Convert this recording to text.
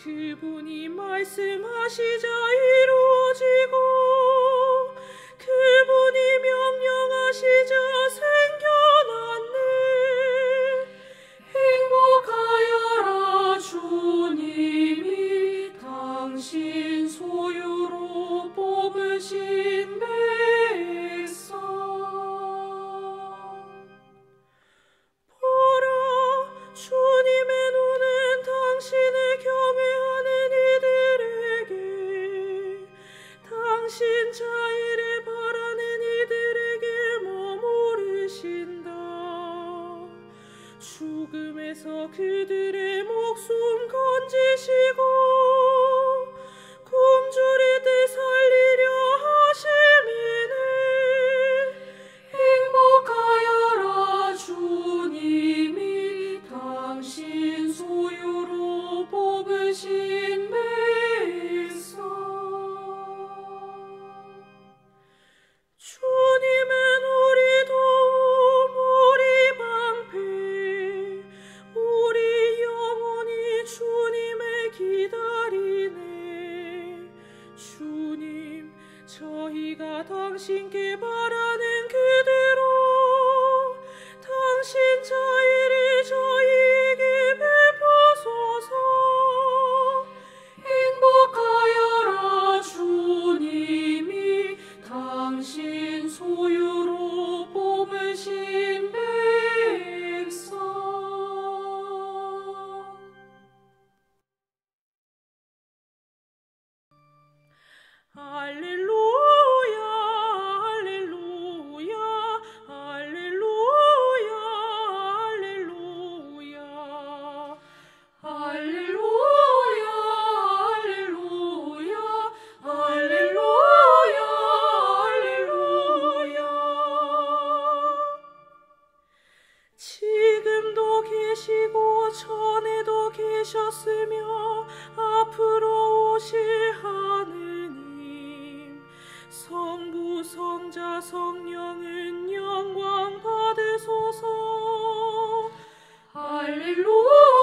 그분이 말씀하시자 이루어지고 그분이 명령하시자 생겨났네. 행복하여라 주님이 당신 소유로 뽑으신 백성. 보라, 주님의 눈은 당신을 경외하는 이들에게, 당신 자애를 바라는 이들에게 머무르신다. 죽음에서 그들의 목숨 건지시고 굶주리듯 살리려 하심이네. 행복하여라 주님이 당신 소유로 뽑으신 백성. 주님은 우리 도움, 우리 방패, 우리 영혼이 주님을 기다리네. 주님, 저희가 당신께 바라는 그대로 당신 자애를 저희에게 베푸소서. 행복하여라 주님이 당신 소유로 뽑으신 백성. 할렐루야, 할렐루야, 할렐루야, 할렐루야, 할렐루야, 할렐루야, 할렐루야, 할렐루야. 지금도 계시고 전에도 계셨으며 앞으로 오실 하느님, 성부, 성자, 성령은 영광 받으소서. 할렐루야.